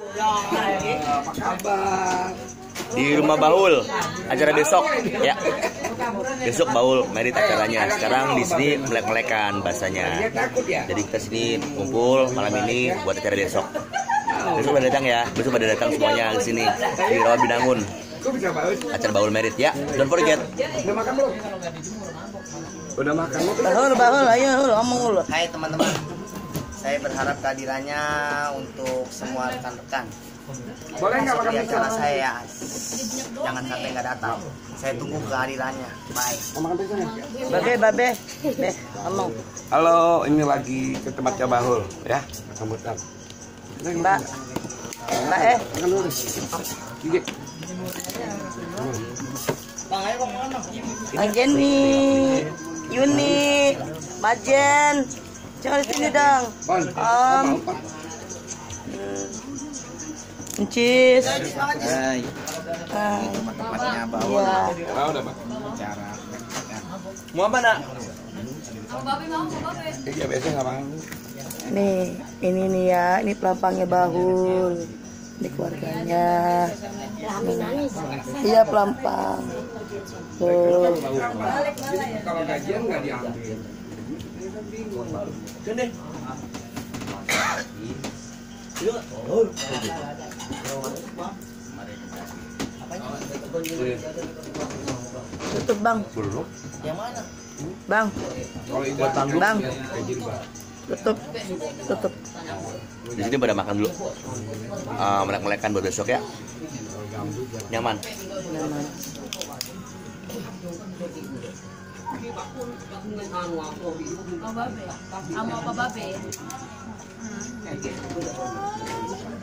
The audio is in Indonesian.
Apa kabar? Di rumah Baul, acara besok ya. Besok Baul merit acaranya. Sekarang di sini melek-melekan bahasanya. Jadi kita sini kumpul malam ini buat acara besok. Besok pada datang ya, besok pada datang semuanya ke sini di Rawa Binangun. Acara Baul merit ya. Don't forget. Udah makan belum? Udah makan belum? Bahul, ayo ngomong dulu. Hai teman-teman, saya berharap kehadirannya untuk semua rekan-rekan. Boleh nggak makan Di acara pisang? saya ya. Jangan sampai nggak datang. Saya tunggu kehadirannya. Bye. Mau makan pisang ya? Babe, ngomong. Halo, ini lagi ke tempatnya Bahul ya. Sambutan. Mbak, Makan dulu deh. Gigit. Bang Jenny, Yuni, Majen, jangan di sini dong. Encis. Tempatnya Baul. Iya. Udah Pak. Mau apa nak? Iya biasanya nggak makan. Nih, ini nih ya, ini pelampangnya Bahul. Ini keluarganya. Iya pelampang. Tuh. Kalau gajian nggak diambil. Sini. Tutup bang. Belum. Yang mana? Bang, Kalau buat tanggung Bang. gaji Bang. tutup. Di sini pada makan dulu. Melek-melekan buat besok ya. Nyaman. Apa babe?